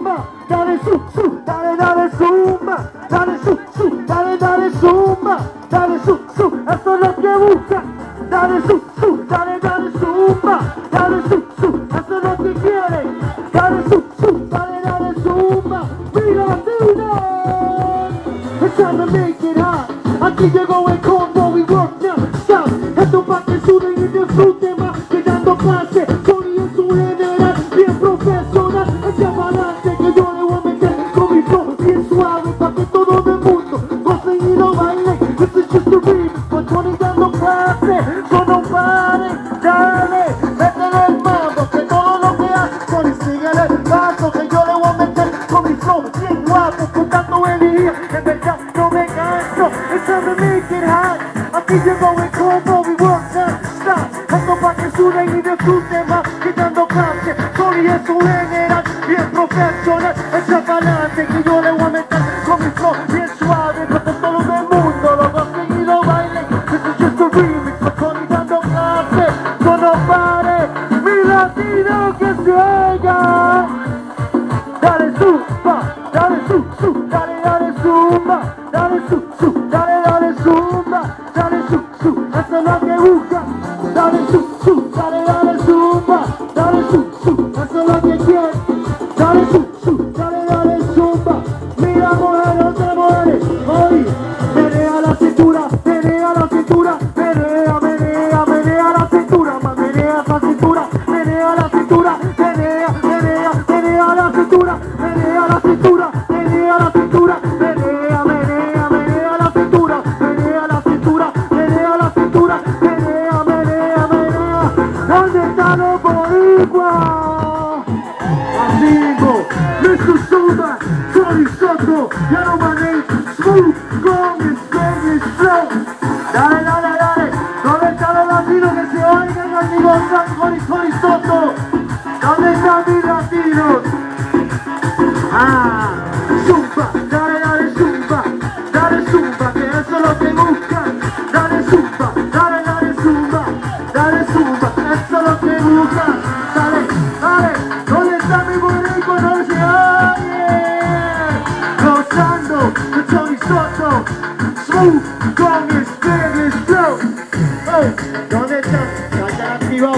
zumba, dale dale zumba, dale dale zumba, dale eso es lo que busca, dale dale zumba, dale eso es lo que quiere, dale dale zumba, mira Latino, it's time to make it hot, aquí llegó el combo, we work now, stop, esto pa' que suden y disfruten más, que dando clase, Tony es un general, bien profesional, hacia adelante que yo le voy a meter con mi flow bien suave, pa' que todo el mundo goce y lo baile, this is just a remix, con Tony dando clase, so no pare, dale, métele el mambo, que todo lo que hace, Tony síguele el paso, que yo le voy a meter con mi flow bien guapo, con tanto energía, en verdad no me canso, it's time to make it hot, aquí llegó el combo, we work now, stop, esto pa' que suenen y disfruten más, quitando clase, Tony es un general, bien profesional, echa pa'lante, que yo le voy a meter con mi flow bien suave, para que todo el mundo lo goce y lo baile, this is just a remix, con Tony dando clase, so no pare, mi latino que se oiga, dale zumba, dale dale dale zumba, dale dale dale zumba, dale eso es lo que busca, dale dale dale zumba, dale eso es lo que quiere, dale dale zumba, mira mujeres de mujeres, hoy menea la cintura, menea la cintura, menea, menea, menea la cintura, más menea esa cintura, menea la cintura, menea, menea, menea la cintura, menea la cintura, menea la cintura, menea, menea, menea la cintura, menea la cintura, menea la cintura, menea, menea, menea, ¿dónde están los boricuas? Amigo, Mr. Zumba, Tony Soto, you know my name, Smooth, Strong, and Spanish Flow. Dale, dale, dale, ¿dónde están los latinos que se oigan, amigo Tony Soto? ¿Dónde están mis latinos? Ah, Zumba, dale, dale Zumba, que eso es lo que buscan. Dale Zumba, dale Zumba, eso es lo que buscan. Dale, dale, ¿dónde está mi boricua? No se oye. Gozando de Tony Soto, Smooth, con Spanish Flow. Hey, ¿dónde están? Están activados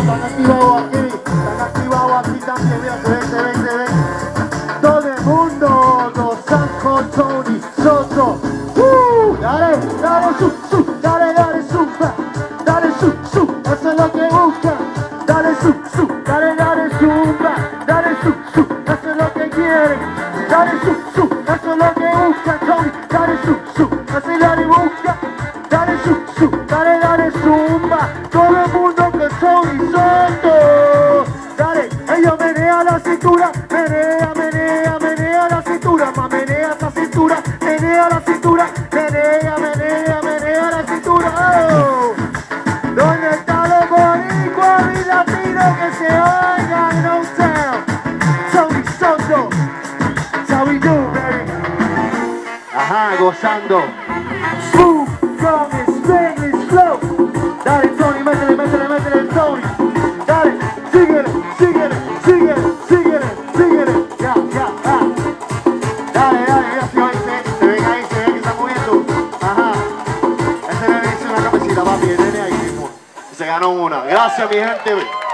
aquí también, mira, ven. Todo el mundo gozan con Tony Soto. Dale, dale dale Zumba, dale eso es lo que busca. Dale dale Zumba, dale eso es lo que quieren. Dale eso es lo que busca Tony, dale eso es lo que busca. Dale dale Zumba, todo el mundo con Tony Soto. Dale, ellos menea la cintura, menea, menea, menea la cintura, más menea esa cintura, menea la cintura, menea, menea, menea la cintura. Oh. ¿Dónde están los boricuas y latinos que se oigan en Old Town? Tony Soto, that's how we do, baby. Ajá, gozando. Smooth, strong, and Spanish flow. Dale, Tony, métele, Tony. Dale, síguele, ya. Dale, mira, se ven ahí que están moviendo. Ajá. Ese nene hizo una cabecita, papi, el nene ahí mismo. Se ganó una. Gracias, mi gente.